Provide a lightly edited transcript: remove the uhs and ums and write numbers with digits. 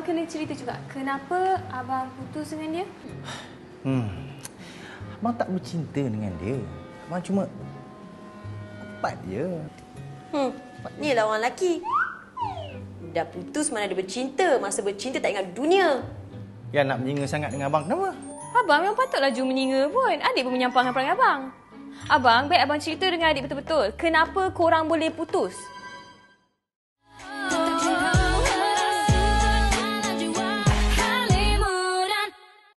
abang kena cerita juga. Kenapa abang putus dengan dia? Abang tak bercinta dengan dia. Abang cuma kupat je. Ni lah orang lelaki. Dah putus mana ada bercinta. Masa bercinta tak ingat dunia. Yang nak menyinga sangat dengan abang, kenapa? Abang memang patutlah Ju menyinga pun. Adik pun menyampangkan perangai abang. Abang, baik abang cerita dengan adik betul-betul. Kenapa korang boleh putus?